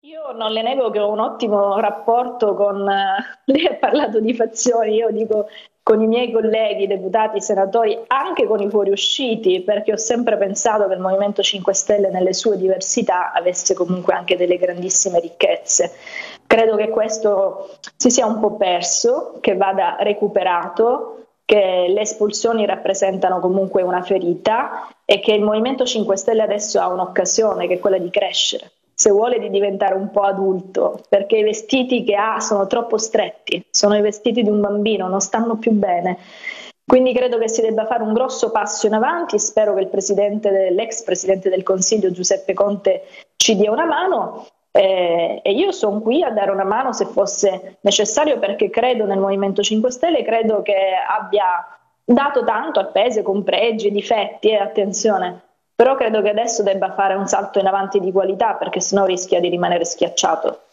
Io non le nego che ho un ottimo rapporto con, lei ha parlato di fazioni, io dico con i miei colleghi, deputati, senatori, anche con i fuoriusciti, perché ho sempre pensato che il Movimento 5 Stelle nelle sue diversità avesse comunque anche delle grandissime ricchezze. Credo che questo si sia un po' perso, che vada recuperato, che le espulsioni rappresentano comunque una ferita e che il Movimento 5 Stelle adesso ha un'occasione che è quella di crescere, se vuole di diventare un po' adulto, perché i vestiti che ha sono troppo stretti, sono i vestiti di un bambino, non stanno più bene. Quindi credo che si debba fare un grosso passo in avanti, spero che l'ex Presidente del Consiglio Giuseppe Conte ci dia una mano e io sono qui a dare una mano se fosse necessario perché credo nel Movimento 5 Stelle, credo che abbia dato tanto al Paese con pregi e difetti, attenzione, però credo che adesso debba fare un salto in avanti di qualità perché sennò rischia di rimanere schiacciato.